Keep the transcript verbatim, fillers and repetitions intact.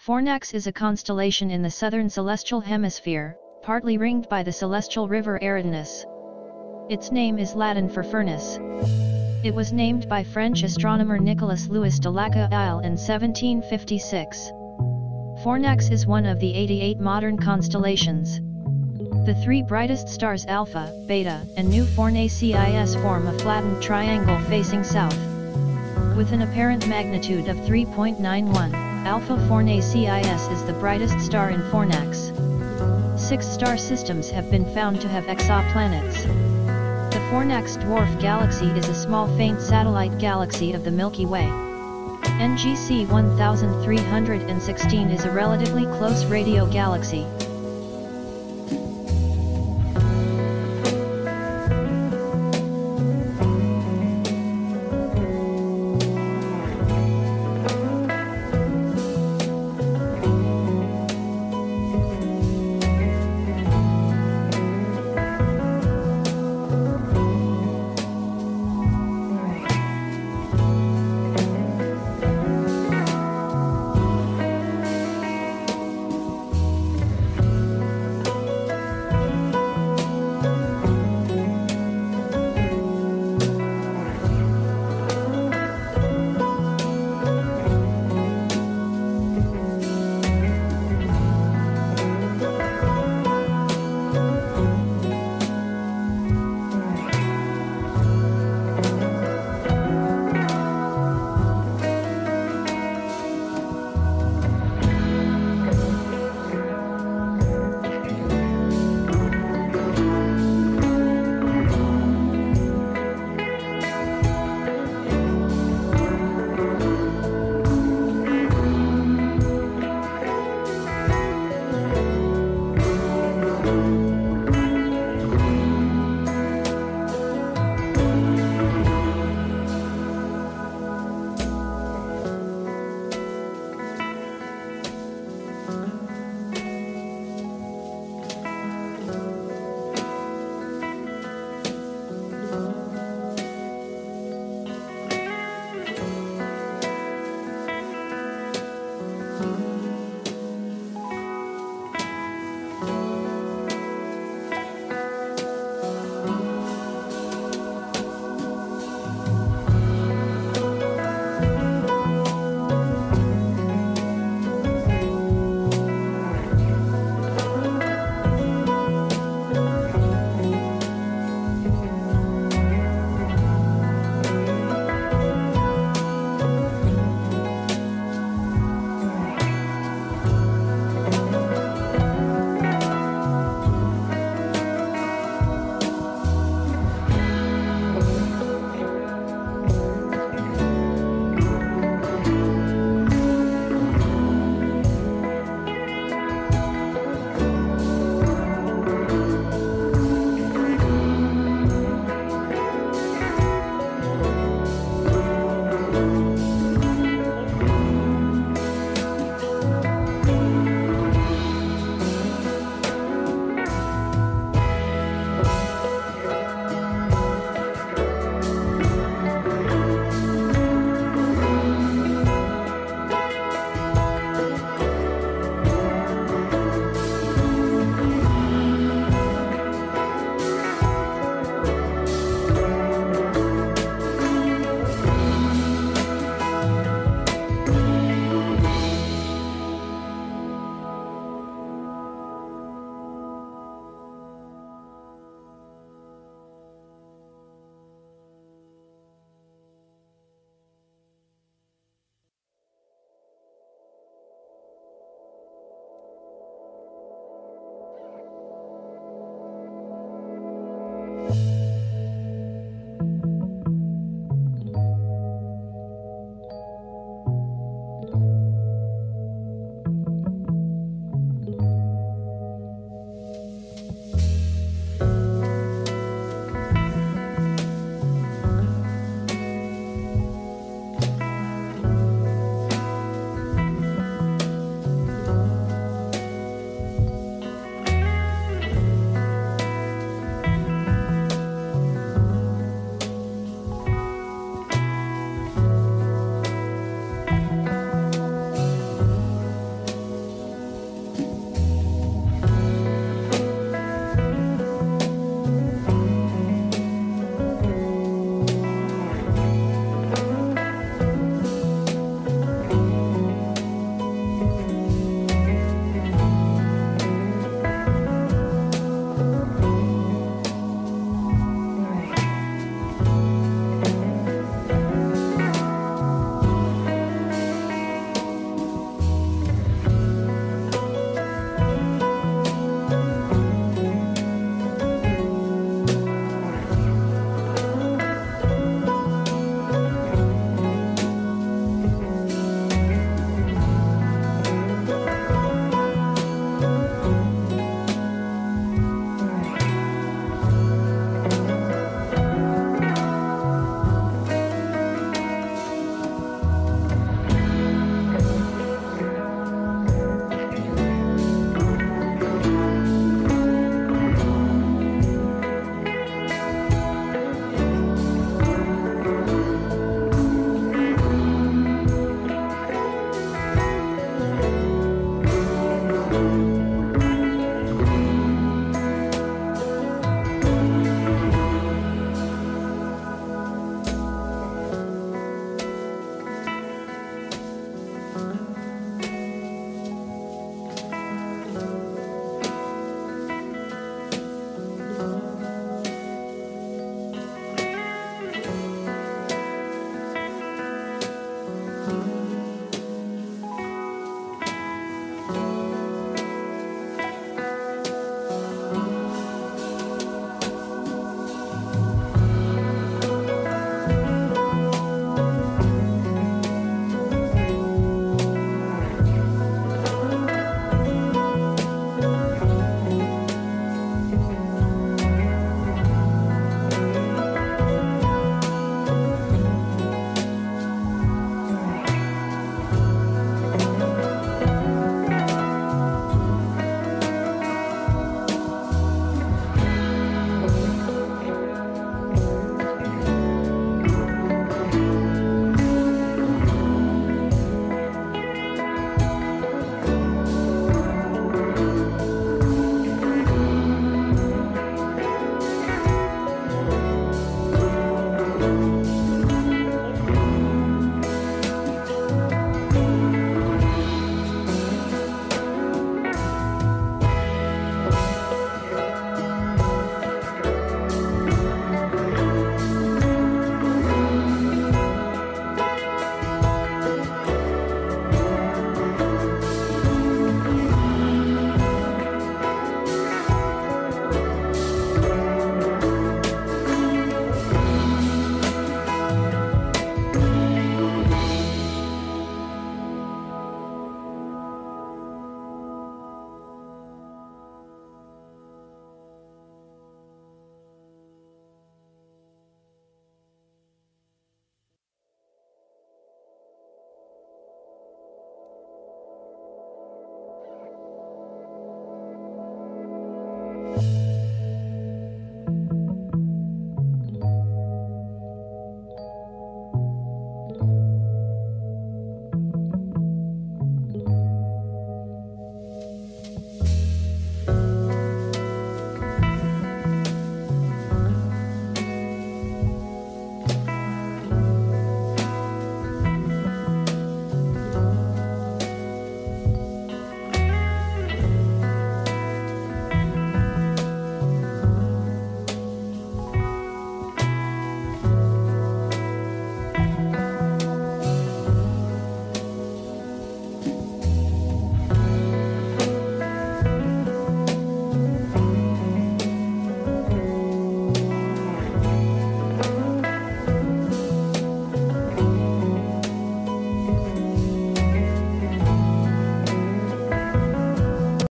Fornax is a constellation in the southern celestial hemisphere, partly ringed by the celestial river Eridanus. Its name is Latin for furnace. It was named by French astronomer Nicolas Louis de Lacaille in seventeen fifty-six. Fornax is one of the eighty-eight modern constellations. The three brightest stars Alpha, Beta, and Nu Fornacis form a flattened triangle facing south. With an apparent magnitude of three point nine one, Alpha Fornacis is the brightest star in Fornax. Six star systems have been found to have exoplanets. The Fornax Dwarf galaxy is a small faint satellite galaxy of the Milky Way. N G C one three one six is a relatively close radio galaxy.